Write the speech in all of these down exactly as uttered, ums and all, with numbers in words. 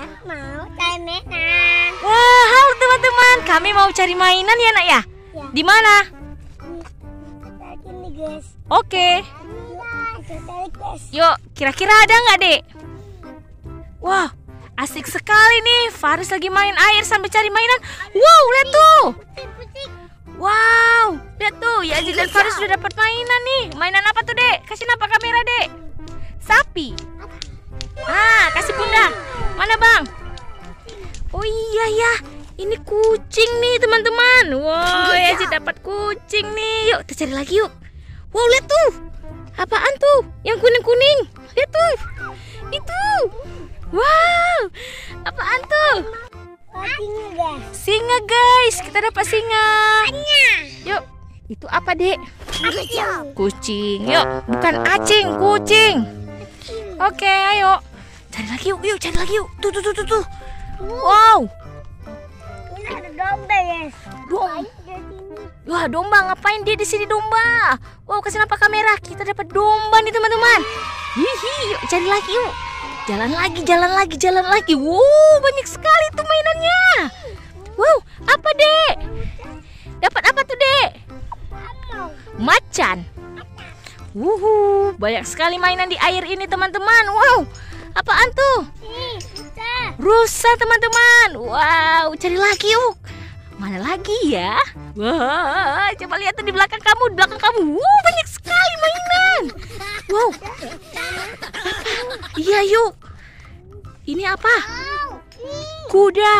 mau cari mainan. Wah, halo teman-teman. Kami mau cari mainan ya, Nak ya? Ya. Di mana? Ini, guys. Oke. Yuk, kira-kira ada nggak, Dek? Wah, asik sekali nih. Faris lagi main air sambil cari mainan. Wow, lihat tuh. Wow, lihat tuh. Yazid dan Faris sudah dapat mainan nih. Mainan apa tuh, Dek? Kasih nampak kamera, Dek. Sapi. Ah, kasih Bunda. Mana, Bang? Oh iya ya. Ini kucing nih, teman-teman. Wow, Yazid dapat kucing nih. Yuk, kita cari lagi yuk. Wow, lihat tuh. Apaan tuh? Yang kuning-kuning. Lihat tuh. Itu. Wow. Apaan tuh? Singa, guys. Singa, guys. Kita dapat singa. Yuk. Itu apa, Dek? Kucing. Kucing. Yuk, bukan acing, kucing. Oke, ayo. Cari lagi yuk, yuk, cari lagi yuk. Tuh, tuh, tuh, tuh, tuh. Wow. Ini ada domba, guys. Domba. Wah, domba, ngapain dia di sini domba? Wow, kasih nampak kamera. Kita dapat domba nih, teman-teman. Hihi, yuk cari lagi yuk. Jalan lagi, jalan lagi, jalan lagi. Wow, banyak sekali tuh mainannya. Wow, apa, Dek? Dapat apa tuh, Dek? Macan. Wuhu, banyak sekali mainan di air ini, teman-teman. Wow, apaan tuh? Rusa, teman-teman. Wow, cari lagi yuk. Mana lagi ya? Wah, coba lihat tuh di belakang kamu, di belakang kamu. Wow, banyak sekali mainan. Wow. Apa? Iya, yuk. Ini apa? Kuda.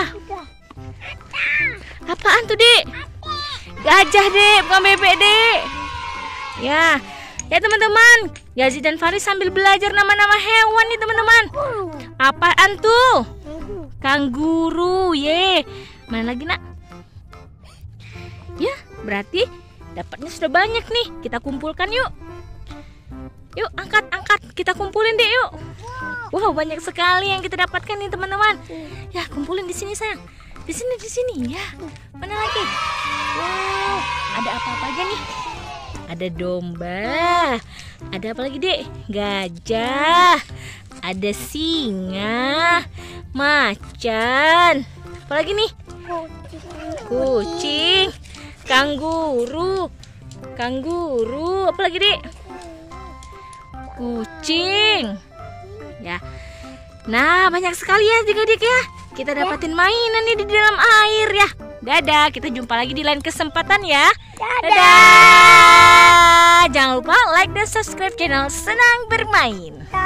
Apaan tuh, Dek? Gajah, Dek, bukan bebek, Dek. Ya. Ya, teman-teman. Yazid dan Faris sambil belajar nama-nama hewan nih, teman-teman. Apaan tuh? Kangguru. Ye. Mana lagi, Nak? Ya, berarti dapatnya sudah banyak nih. Kita kumpulkan yuk. Yuk, angkat, angkat. Kita kumpulin deh yuk. Wow, banyak sekali yang kita dapatkan nih, teman-teman. Ya, kumpulin di sini, sayang. Di sini, di sini. Ya. Mana lagi? Wow, ada apa-apa aja nih? Ada domba. Ada apa lagi, Dek? Gajah. Ada singa. Macan. Apa lagi nih? Kucing. Kangguru. Kangguru. Apa lagi, Dek? Kucing. Ya. Nah, banyak sekali ya adik-adik ya. Kita dapatin mainan nih di dalam air ya. Dadah, kita jumpa lagi di lain kesempatan ya. Dadah. Dadah. Jangan lupa like dan subscribe channel Senang Bermain.